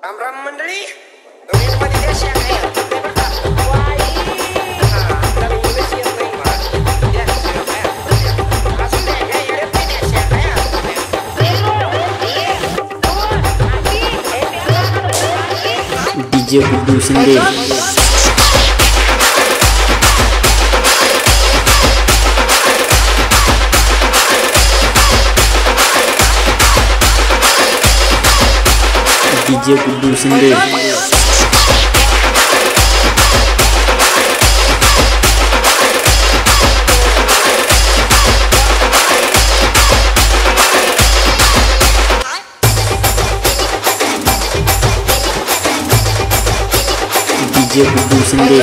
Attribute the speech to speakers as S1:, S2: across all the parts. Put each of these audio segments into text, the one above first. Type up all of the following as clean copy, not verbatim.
S1: राम राम मंडळी मध्ये देश आहे ते बघा वाई आपल्याला इंग्लिश येत नाही मला असं ते हे येडे देश आहे
S2: DJ Guddu Shinde DJ Guddu Shinde DJ Guddu Shinde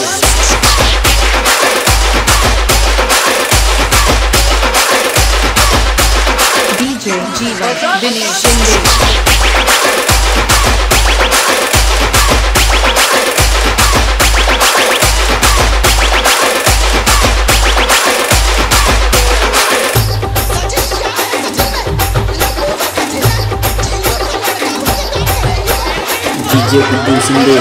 S3: DJ Jeevan Shinde
S2: DJ Guddu Shinde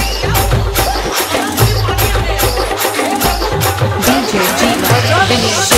S3: DJ जीवन